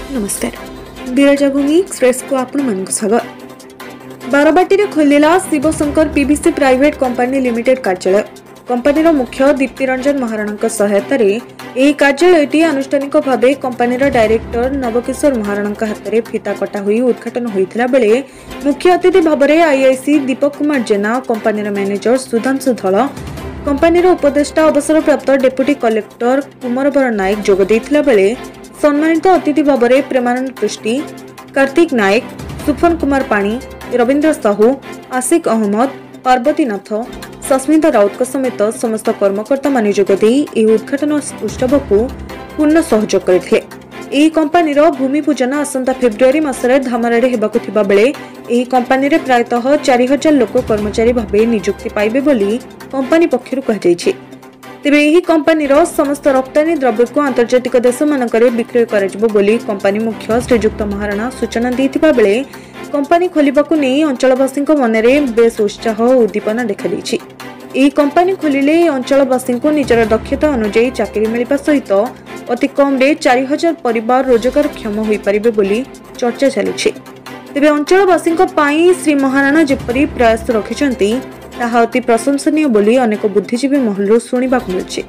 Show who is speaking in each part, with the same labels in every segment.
Speaker 1: नमस्कार विराजा भूमि एक्सप्रेस को आपण मन स्वागत। बारबाटी रे खोलिला Shivshankar PVC private company limited कार्यालय। कंपनी मुख्य दीप्ति रंजन महाराणा सहायता यह कार्यालयटी आनुष्ठानिक भाव कंपनी डायरेक्टर नवकिशोर महाराणा हाथ में फिता कटा हुई उद्घाटन होता बेले मुख्य अतिथि भाव में IIC Deepak Kumar Jena, company manager Sudhanshu Dhal, company उपदेष्टा अवसर प्राप्त डेप्यूटी कलेक्टर कुमरवर नायक जोग देइथिला बेले सम्मानित अतिथि भाव में प्रेमानंद पृष्टि, कार्तिक नायक, सुफन कुमार पाणी, रवींद्र साहू, आशिक अहमद, पार्वती नाथ, सस्मिता राउत समेत समस्त कर्मकर्ता मान जोगदे यह उद्घाटन उत्सव को पूर्ण सहयोग करथिले। यह कंपनी भूमि पूजन आसंता फेब्रुआरी मासरे धामराडे हेबाकु थिबा बेले यह कंपनी रे प्रायतः 4000 लोक कर्मचारी भावे नियुक्ति पाइबे बोली कंपनी पक्षरु कहाଯାଇଛି। तेबे यही कंपनी समस्त रप्तानी द्रव्य को आंतर्जातिक देश मानकरे विक्रय कराजिबो बोली कंपनी मुख्य श्रीजुक्त महाराणा सूचना दैथिबा बेले कंपनी खोलिबाकु नै अंचलवासी मनरे बेस उत्साह और उद्दीपना देखा दैछि। यह कंपनी खोलिले अंचलवासी को निजर दक्षता अनुसार चाकरी मिलवा सहित अति कम रे 4000 परिवार रोजगारक्षम हो पारिबे बोली चर्चा चली। तेबे अंचलवासी श्री महाराणा जेपरी प्रयास रखिछन्ती ताहा अति प्रशंसनीय बोली अनेक बुद्धिजीवी महलु सुनिबा मिलुछि।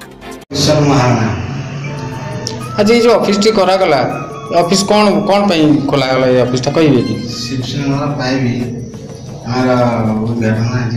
Speaker 2: आज ये जो ऑफिस टी करा गला ऑफिस कौन कौन पई खोला गला ये ऑफिस ता कहिबे कि
Speaker 3: शिक्षण वाला पाई भी हमारा उद्घाटन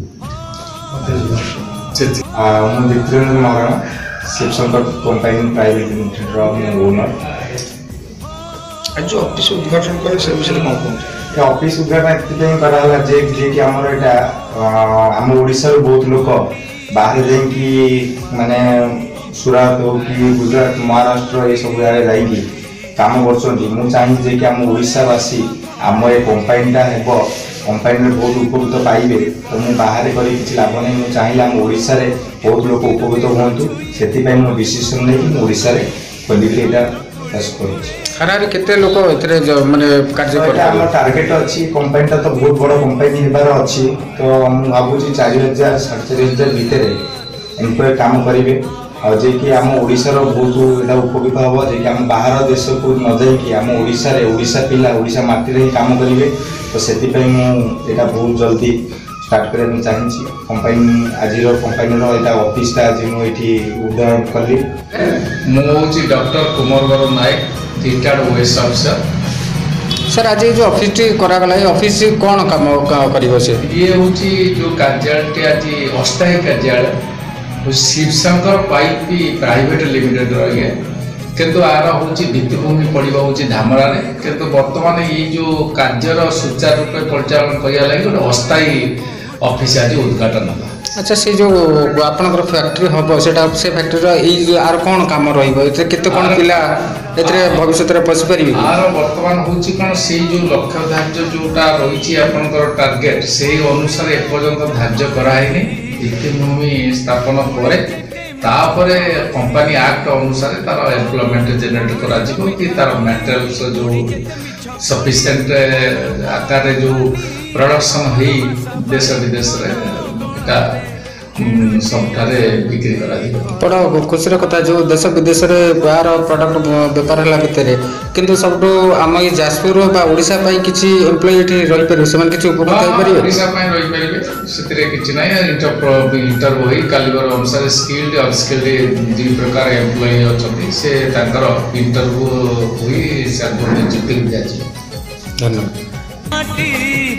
Speaker 3: जी हम Vikrendra Maharana Shivshankar company private limited रो ओनर।
Speaker 2: आज जो ऑफिस उद्घाटन करे से विषय कोन कोन
Speaker 3: ये ऑफिस उद्घाटन एथि कराला जे कि हमर एटा हम ओडिसा रो बहुत लोक बाहर जे कि माने सूरत हो कि गुजरात महाराष्ट्र ये सब जगह जाई कि काम करछन्ती। मु चाहि जे कि हम ओडिसा वासी हम ए कंपनीटा हेबो कंपनी बहुत उपकृत पाइबे तो मु बाहर करी किछ लाभ नै। मु चाहिला हम ओडिसा रे बहुत लोक उपकृत होंतु सेति पय मु डिसीजन नै कि ओडिसा रे खोलिके एटा प्रयास करू।
Speaker 2: खरारे केते लोक एतरे माने कार्य कर
Speaker 3: हम टारगेट अछि कंपनीटा तो बहुत बड़ कंपनी हेबार अछि तो मु भाबुची 4000 47000 भीतर एम्प्लॉय काम करिवे और जे कि हम ओडिसा रो बहुत एटा उपकृत हबो जे कि हम बाहर देश को न जाई कि हम ओडिसा रे ओडिसा पिला ओडिसा माटी रे काम करिवे तो सेति पय मु एटा बहुत जल्दी स्टार्ट करे मु चाहि कंपनी आज रो कंपनी रो एटा ऑफिस ता जे मु एठी उद्घाटन करली।
Speaker 4: मु जी डॉक्टर कुमरवर नायक रिटायर्ड ओएस ऑफिसर।
Speaker 2: सर आज जो ऑफिस टी करा गला ये ऑफिस कोन काम करिवो से
Speaker 4: ये होची जो कार्यालय आज अस्थायी कार्यालय शिवशंकर पाइप प्राइवेट लिमिटेड रही किंतु आर हूँ भित्तिभूमि पड़ा हूँ धामरा किंतु बर्तमान ये जो कार्यर सुचारू रूपे परिचालन करने लगे गोटे अस्थायी ऑफिस आज उद्घाटन होगा।
Speaker 2: अच्छा से जो आपनकर फैक्ट्री हम से फैक्ट्री आर कौन काम रते कौन पिला भविष्य में पशि पारे
Speaker 4: आर बर्तमान हूँ कौन से जो लक्ष्य धार्य जोटा रही आपंकर टार्गेट से अनुसार एपर्यंत धार्य कराई भित्तिभूमि स्थापन पर कंपनी एक्ट अनुसार तार एम्प्लॉयमेंट जनरेट करा कि तार मटेरियल्स जो सफिशिएंट आकार जो प्रोडक्शन है देश विदेश सबठारे बिक्री करा
Speaker 2: बड़ा खुशी कथा जो देश विदेश यार प्रोडक्ट बेपार है भितर किंतु सब आम ये जाजपुर ओडिशा किसी एम्प्लॉय रही पारे से किसी उपकृत हो पारे
Speaker 4: ओडिशा रही पारे से किसी ना इंटरव्यू हो कालीबर अनुसार स्किल्ड अनस्किल्ड दु प्रकार एम्प्लॉय अच्छा से इंटरव्यू हुई नियुक्ति दिया।
Speaker 2: धन्यवाद।
Speaker 5: माटी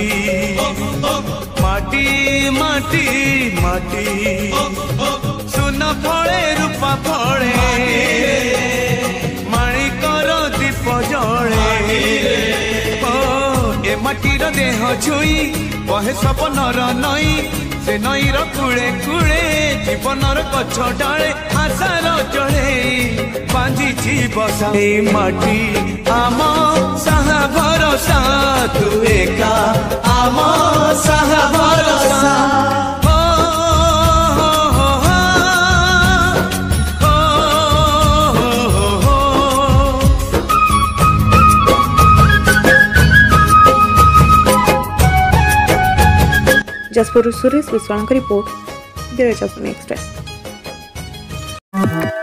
Speaker 5: माटी माटी माटी सुन फले रूपा फले माणिकर दीप जले ए माटीर देह छुई बहे सपनर नई से नईर कूले कूले जीवनर गछ डाले आशार जड़े बांधी बसा माटी आम साहा भरोसा तू एका आम साहा भरोसा
Speaker 1: जाजपुर सुरेश विश्वाल रिपोर्ट विराजा भूमि एक्सप्रेस।